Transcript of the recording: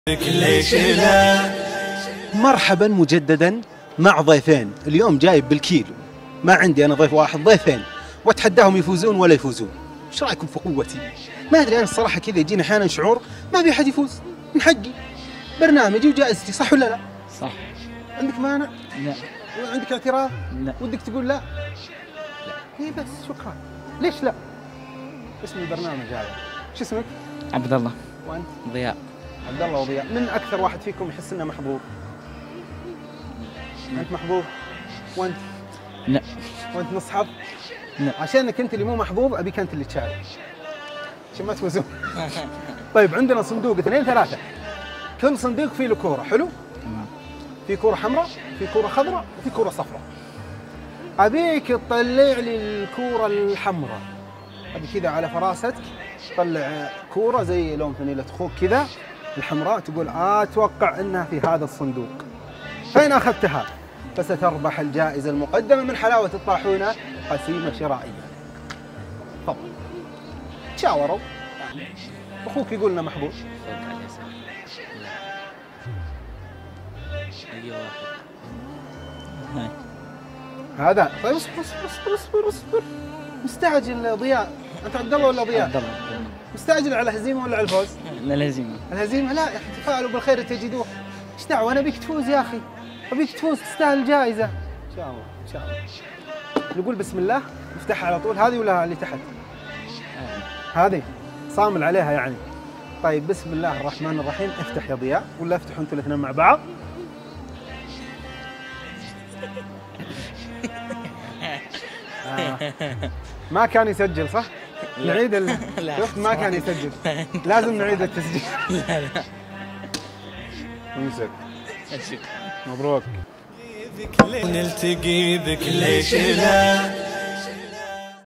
ليش لا؟ مرحبا مجددا مع ضيفين. اليوم جايب بالكيلو، ما عندي انا ضيف واحد، ضيفين، واتحداهم يفوزون ولا يفوزون. ايش رايكم في قوتي؟ ما ادري، انا الصراحه كذا يجيني احيانا شعور ما ابي احد يفوز، من حقي، برنامجي وجائزتي، صح ولا لا؟ صح. عندك مانع؟ لا. عندك اعتراض؟ لا. ودك تقول لا؟ لا. هي بس، شكرا. ليش لا؟ اسم البرنامج هذا شو اسمك؟ عبد الله. وانت؟ ضياء. عبد الله وضياء. من اكثر واحد فيكم يحس انه محظوظ؟ انت محظوظ؟ وانت؟ لا. وانت نص حظ؟ لا. عشانك انت اللي مو محظوظ ابيك انت اللي تشارك عشان ما تفوزون. طيب عندنا صندوق 2 3، كل صندوق فيه له كوره، حلو؟ تمام. في كوره حمراء، في كوره خضراء، وفي كوره صفراء. ابيك تطلع لي الكوره الحمراء، ابي كذا على فراستك طلع كوره زي لون فانيلة اخوك كذا الحمراء، تقول اتوقع انها في هذا الصندوق. فإن اخذتها فستربح الجائزه المقدمه من حلاوه الطاحونه، قسيمه شرائيه. تفضل. تشاوروا، اخوك يقول انه محظوظ. فوق على اليسار. اي واحد. هاي. هذا. طيب اصبر اصبر اصبر اصبر، مستعجل ضياء. انت عبد الله ولا ضياء؟ عبد الله. مستعجل على الهزيمه ولا على الفوز؟ لا، الهزيمة. الهزيمه؟ لا يا اخي، تفاءلوا بالخير تجدوه. ايش دعوه، انا ابيك تفوز يا اخي، ابيك تفوز، تستاهل الجائزه. ان شاء الله ان شاء الله. نقول بسم الله، نفتحها على طول. هذه ولا اللي تحت؟ هذه صامل عليها يعني. طيب بسم الله الرحمن الرحيم. افتح يا ضياء، ولا افتحوا انتوا الاثنين مع بعض. ما كان يسجل صح؟ نعيد شفت ما كان يسجل، لازم نعيد التسجيل. لا لا. امسك. شكرا. مبروك. نلتقي بك ليش لا؟